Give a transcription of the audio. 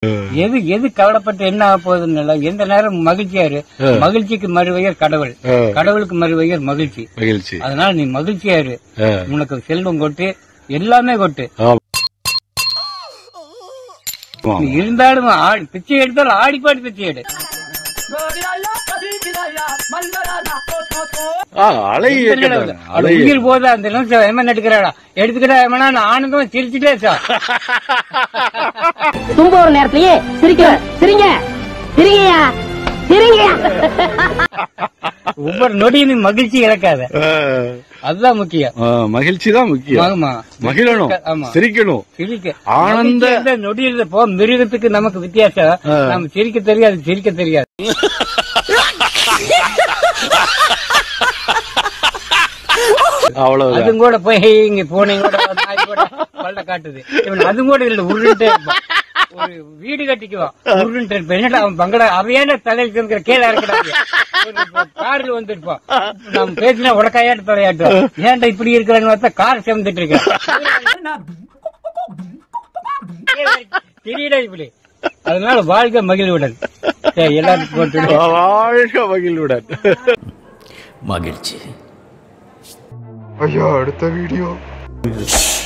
எது கவலைப்பட்டு என்ன ஆக போகுதுன்னு எந்த நேரம் மகிழ்ச்சியாரு. மகிழ்ச்சிக்கு மறுவையர் கடவுள், கடவுளுக்கு மறுவையர் மகிழ்ச்சி. அதனால நீ மகிழ்ச்சியாரு. உனக்கு செல்வம் கொட்டு, எல்லாமே கொட்டு. இருந்தாலும் பிச்சை எடுத்தாலும் ஆடி பாடி பிச்சை எடு. உயிர் போதா அந்த நிமிஷம் எடுக்கிறாடா எடுத்துக்கிட்டா ஆனந்தம் சிரிச்சுட்டே சார். தும்ப ஒரு நேரத்திலேயே சிரிங்க ஒவ்வொரு நொடியும் மகிழ்ச்சி இழக்காத, அதுதான் முக்கியம். மகிழ்ச்சி தான் முக்கியம். மகிழணும், சிரிக்கணும், சிரிக்க ஆனந்த நொடியில் போ. மிருகத்துக்கு நமக்கு வித்தியாசம், நம்ம சிரிக்க தெரியாது, சிரிக்க தெரியாது. அவ்வளவு அதுவும் கூட போய் இங்க போனீங்க கூட நாய் கூட பல்ல காட்டுது. அதுவும் கூட இல்ல, உருண்டே இருப்பான். ஒரு வீடு கட்டிக்குவான், உருண்டே இருப்பேன். என்னடா அவன் பங்கடா அவையான தலையில் இருக்கிற கீழே இருக்கிறாங்க. காரில் வந்துருப்பான், நம்ம பேசினா உடக்காயாட்டு தலையாட்டும். ஏன்டா இப்படி இருக்கிறான்னு பார்த்தா கார் சேர்ந்துட்டு இருக்கேன். தெரியல இப்படி. அதனால வாழ்க மகிழ்வுடன் எல்லாத்துக்கும் போட்டு வாழ்க மகிழ்வுடன். மகிழ்ச்சி. ஐயா அடுத்த வீடியோ.